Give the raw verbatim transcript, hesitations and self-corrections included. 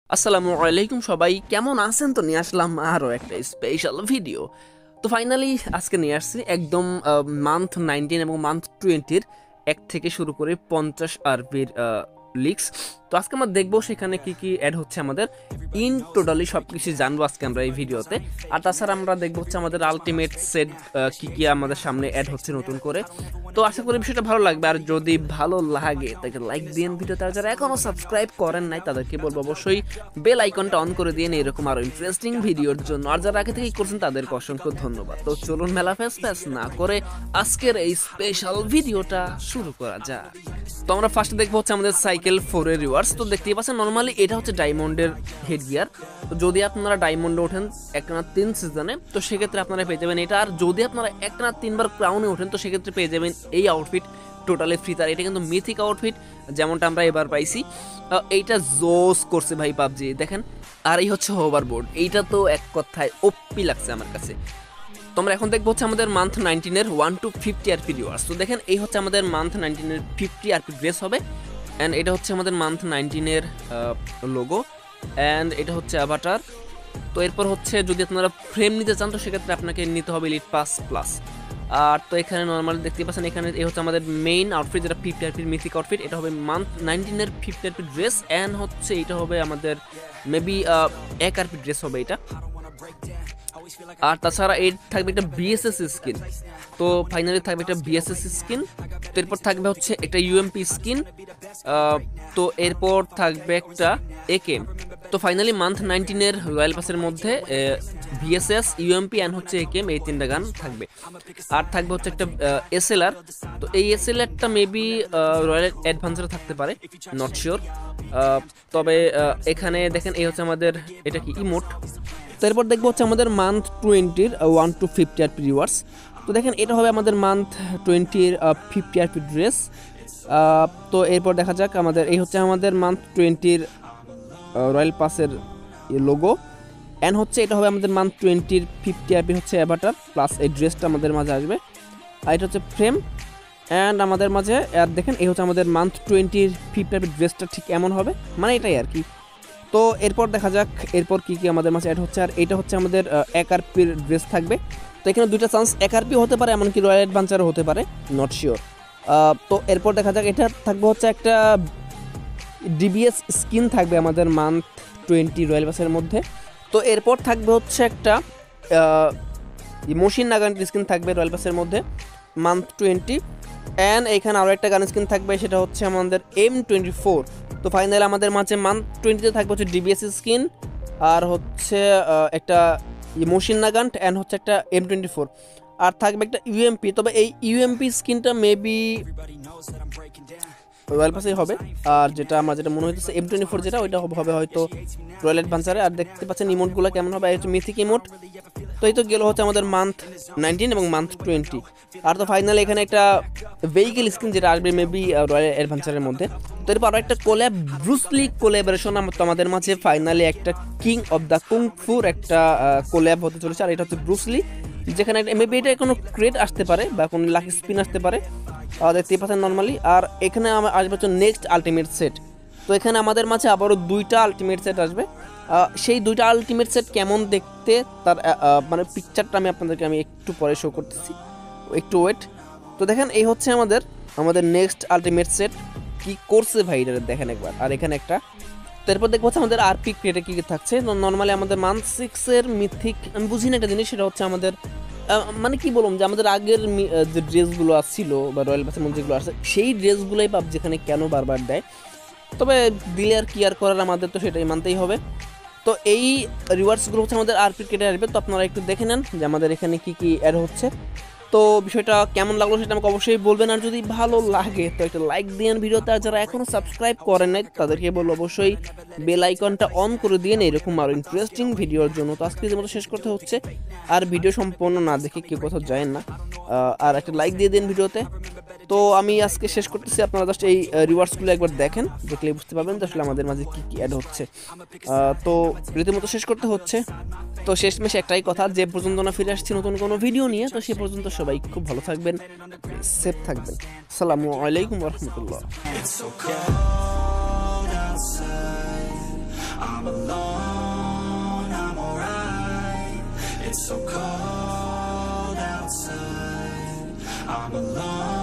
আসসালামু আলাইকুম সবাই কেমন আছেন তো নিয়ে আসলাম আরও একটা স্পেশাল ভিডিও। তো ফাইনালি আজকে নিয়ে আসছি একদম মান্থ নাইনটিন এবং মান্থ টোয়েন্টির এক থেকে শুরু করে পঞ্চাশ আরবির লিক্স। তো আজকে আমরা দেখবো সেখানে কি কি অ্যাড হচ্ছে আমাদের ইন টোটালি সব কিছু জানবো আজকে আমরা এই ভিডিওতে। আর তাছাড়া আমরা দেখবো হচ্ছে আমাদের আলটিমেট সেট কি কি আমাদের সামনে অ্যাড হচ্ছে নতুন করে। তো আশা করি বিষয়টা ভালো লাগবে, আর যদি ভালো লাগে তাকে লাইক দিন ভিডিওতে। আর যারা এখনও সাবস্ক্রাইব করেন নাই তাদেরকে বলবো অবশ্যই বেল আইকনটা অন করে দিন এরকম আরও ইন্টারেস্টিং ভিডিওর জন্য। আর যারা আগে থেকেই করছেন তাদেরকে অসংখ্য ধন্যবাদ। তো চলুন মেলা ফ্যাস ফ্যাস না করে আজকের এই স্পেশাল ভিডিওটা শুরু করা যাক। তো আমরা ফার্স্টে দেখবো হচ্ছে আমাদের সাইকেল ফোরের রিওয়ার্ডস। তো দেখতেই পাচ্ছেন নর্মালি এটা হচ্ছে ডায়মন্ডের হেড গিয়ার। তো যদি আপনারা ডায়মন্ডে ওঠেন একটানা তিন সিজনে তো সেক্ষেত্রে আপনারা পেয়ে যাবেন এটা। আর যদি আপনারা একটানা তিনবার ক্রাউনে ওঠেন তো সেক্ষেত্রে পেয়ে যাবেন এই আউটফিট টোটালি ফ্রি। তার এটা কিন্তু মিথিক আউটফিট যেমনটা আমরা এবার পাইছি। এইটা জোস করছে ভাই পাবজি, দেখেন। আর এই হচ্ছে হোভারবোর্ড, এইটা তো এক কথায় ওপি লাগছে আমার কাছে। তোমরা এখন দেখবো হচ্ছে আমাদের মান্থ নাইনটিনের one two fifty RP rewards. তো দেখেন এই হচ্ছে আমাদের মান্থ নাইনটিনের ফিফটি আরপি ড্রেস হবে। অ্যান্ড এটা হচ্ছে আমাদের মান্থ নাইনটিনের লোগো, অ্যান্ড এটা হচ্ছে অ্যাভাটার। তো এরপর হচ্ছে যদি আপনারা ফ্রেম নিতে চান তো সেক্ষেত্রে আপনাকে নিতে হবে এলিট পাস প্লাস। আর তো এখানে নর্মালি দেখতে পাচ্ছেন এখানে এই হচ্ছে আমাদের মেইন আউটফিট যেটা ফিফটি আরপির মিথিক আউটফিট। এটা হবে মান্থ নাইনটিনের ফিফটি আরপি ড্রেস, অ্যান্ড হচ্ছে এটা হবে আমাদের মেবি এক আরপি ড্রেস হবে এটা। আর তাছাড়া এর থাকবে একটা বিএসএস স্কিন। তো ফাইনালি থাকবে একটা বিএসএস স্কিন। তো এরপর থাকবে হচ্ছে একটা ইউএমপি স্কিন। তো এরপর থাকবে একটা একেএম। তো ফাইনালি মান্থ নাইনটিনের রয়্যাল পাসের মধ্যে বিএসএস, ইউএমপি অ্যান্ড হচ্ছে একেএম এই তিনটা গান থাকবে। আর থাকবে হচ্ছে একটা এসএলআর। তো এই এসএলআরটা মেবি রয়্যাল অ্যাডভান্সারে থাকতে পারে, নট শিওর। তবে এখানে দেখেন এই হচ্ছে আমাদের এটা কি ইমোট। তো এরপর দেখবো হচ্ছে আমাদের মান্থ টোয়েন্টির one two fifty RP rewards. তো দেখেন এটা হবে আমাদের মান্থ টোয়েন্টির ফিফটি আরপি ড্রেস। তো এরপর দেখা যাক আমাদের এই হচ্ছে আমাদের মান্থ টোয়েন্টির রয়্যাল পাসের লোগো, অ্যান্ড হচ্ছে এটা হবে আমাদের মান্থ টোয়েন্টির ফিফটি আরপি হচ্ছে অ্যাভাটার প্লাস এই ড্রেসটা আমাদের মাঝে আসবে। আর এটা হচ্ছে ফ্রেম, অ্যান্ড আমাদের মাঝে আর দেখেন এই হচ্ছে আমাদের মান্থ টোয়েন্টির ফিফটি আরপি ড্রেসটা ঠিক এমন হবে, মানে এটাই আর কি। তো এরপর দেখা যাক এরপর কি কি আমাদের মাঝে অ্যাড হচ্ছে। আর এটা হচ্ছে আমাদের এক আরপির ড্রেস থাকবে। তো এখানে দুইটা চান্স, এক আরপি হতে পারে এমনকি রয়্যাল অ্যাডভেঞ্চারও হতে পারে, নট শিওর। তো এরপর দেখা যাক এটা থাকবে হচ্ছে একটা ডিবিএস স্কিন থাকবে আমাদের মান্থ টোয়েন্টি রয়্যাল পাসের মধ্যে। তো এরপর থাকবে হচ্ছে একটা মশিন নাগান স্কিন থাকবে রয়্যাল পাসের মধ্যে মান্থ টোয়েন্টি, অ্যান্ড এখানে আরও একটা গান স্কিন থাকবে সেটা হচ্ছে আমাদের এম টোয়েন্টি ফোর। তো ফাইনালি আমাদের মাঝে মান্থ টোয়েন্টিতে থাকবে হচ্ছে ডিবিএস স্কিন, আর হচ্ছে একটা মশিন নাগান, অ্যান্ড হচ্ছে একটা এম টোয়েন্টি ফোর, আর থাকবে একটা ইউএমপি। তবে এই ইউএমপি স্কিনটা মেবি রয়্যাল পাসেই হবে। আর যেটা আমার যেটা মনে হচ্ছে এম টোয়েন্টি ফোর যেটা ওইটা হবে হয়তো রয়্যাল অ্যাডভেঞ্চারে। আর দেখতে পাচ্ছেন ইমোটগুলো কেমন হবে, হচ্ছে মিথিক ইমোট। তো এই তো গেল হচ্ছে আমাদের মান্থ নাইনটিন এবং মান্থ টোয়েন্টি। আর তো ফাইনালি এখানে একটা ভেহিকেল স্কিন যেটা আসবে মেবি রয়্যাল অ্যাডভেঞ্চারের মধ্যে। তো এরপর আরও একটা কোল্যাব, ব্রুসলি কোল্যাবরেশন তো আমাদের মাঝে ফাইনালি একটা কিং অফ দ্য কুংফুর একটা কোল্যাব হতে চলেছে। আর এটা হচ্ছে ব্রুসলি, যেখানে মেবি এটা কোনো ক্রেড আসতে পারে বা কোনো লাকি স্পিন আসতে পারে, দেখতে পাচ্ছেন নর্মালি। আর এখানে আসবে হচ্ছে নেক্সট আলটিমেট সেট। তো এখানে আমাদের মাঝে আবারও দুইটা আলটিমেট সেট আসবে। সেই দুইটা আলটিমেট সেট কেমন দেখতে তার মানে পিকচারটা আমি আপনাদেরকে আমি একটু পরে শো করতেছি, একটু ওয়েট। তো দেখেন এই হচ্ছে আমাদের আমাদের নেক্সট আলটিমেট সেট কি করছে ভাই, এটা দেখেন একবার। আর এখানে একটা, তো এরপর দেখবো হচ্ছে আমাদের আরপি ক্রেটে কী কী থাকছে। নর্মালি আমাদের মান্থ সিক্সের মিথিক আমি বুঝি না একটা জিনিস, সেটা হচ্ছে আমাদের মানে কি বলুন যে আমাদের আগের যে ড্রেসগুলো আসছিল বা রয়্যাল পাসের মধ্যে যেগুলো আসছে সেই ড্রেসগুলোই পাব যেখানে কেন বারবার দেয়। তবে দিলে আর কি আর করার, আমাদের তো সেটাই মানতেই হবে। তো এই রিওয়ার্ডসগুলো হচ্ছে আমাদের আরপি কেটে আসবে। তো আপনারা একটু দেখে নেন যে আমাদের এখানে কি কি অ্যাড হচ্ছে। তো বিষয়টা কেমন লাগলো সেটা আমাকে অবশ্যই বলবেন। আর যদি ভালো লাগে তো একটা লাইক দিন ভিডিওতে। আর যারা এখনও সাবস্ক্রাইব করেন নাই তাদেরকে বলবো অবশ্যই বেল আইকনটা অন করে দিয়ে এরকম আরও ইন্টারেস্টিং ভিডিওর জন্য। তো আজকে মতো শেষ করতে হচ্ছে, আর ভিডিও সম্পূর্ণ না দেখে কেউ কোথাও যায় না, আর একটা লাইক দিয়ে দিন ভিডিওতে। তো আমি আজকে শেষ করতেছি, আপনারা জাস্ট এই রিওয়ার্ডসগুলো একবার দেখেন, দেখলে বুঝতে পারবেন যে আসলে আমাদের মাঝে কী কী অ্যাড হচ্ছে। তো রীতিমতো শেষ করতে হচ্ছে। তো শেষমেশ একটাই কথা, যে পর্যন্ত না ফিরে আসছি নতুন কোনো ভিডিও নিয়ে, তো সে পর্যন্ত সবাই খুব ভালো থাকবেন, সেফ থাকবেন। আসসালামু আলাইকুম ওয়া রাহমাতুল্লাহ। I'm alone, I'm alright. It's so cold outside. I'm alone.